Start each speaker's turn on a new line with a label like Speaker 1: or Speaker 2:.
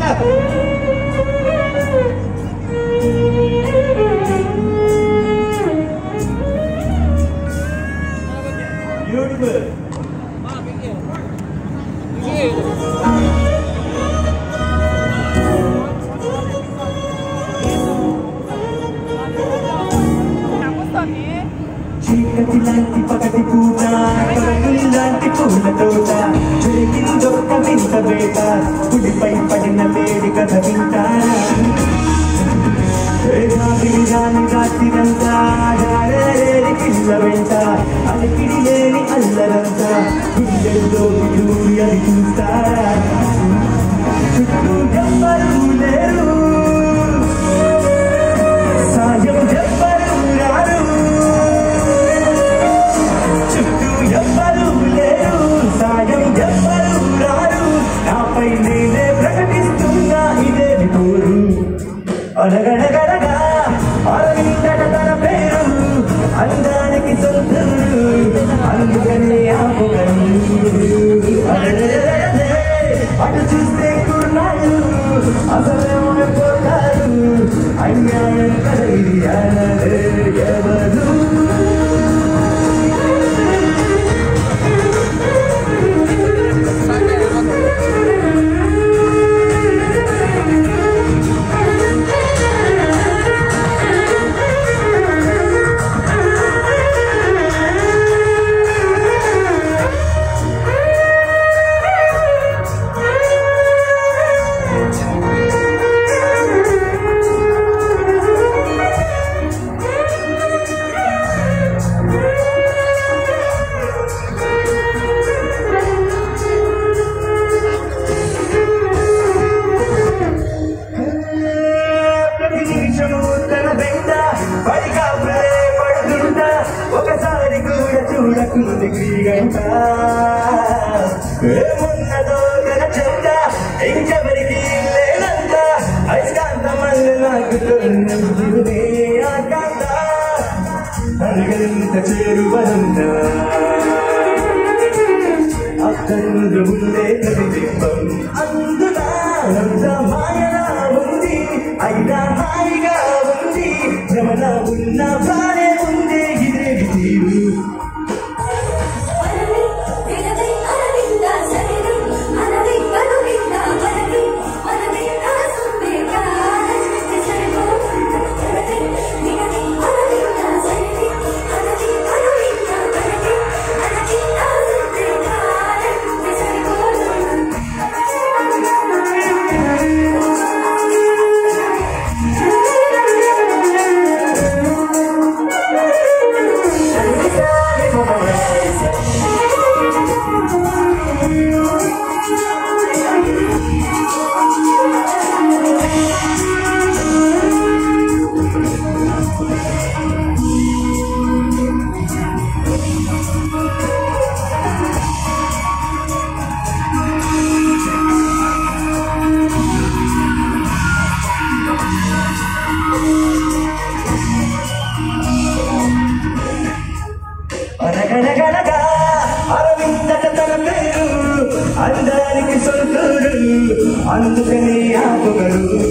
Speaker 1: చీకటి లాంటి పగటి పూట లాంటి పూల తోట జరిగిందొక్క వింత వేట పులిపై పడిన వేడి కథ వింటారా రాని రాత్రిరంతా పిల్ల వెంట అలికిడి లేని అల్లరంతా గుండెల్లో దూరి అది చూస్తారా చుట్టూ ఎవ్వరూ లేరు సాయం ఎవ్వరూ రారు చుట్టూ ఎవ్వరూ లేరు సాయం ఎవ్వరూ రారు నాపై నేనే ప్రకటిస్తున్నా ఇదే కోరు అనగనగనగా అరవిందట తన పేరు అందానికి సొంతరు అందుకని ఆపుగను అటు చూస్తే కుర్నాడు అసలేమైపోతారు అన్యాయం కలిగి ఎవరు ఒకసారి కూడా చూడకుంది గంట ఏమున్నదో చెంత ఇంకెవరికి లేనంత అయస్కాంతమల్లి నాకు తొలే ఆకాంత అరగంత చేరువనంత అక్కడ ఉండే ప్రతిబింబం అందునా అంత మాయలా ఉంది అయినా హాయిగా ఉంది భ్రమణ ఉన్న ప్రాణే ఉంది ఇదేవి తీరు అనగనగనగా అరవిందట తన పేరు అందానికి సొంతూరు అందుకని ఆపుగరు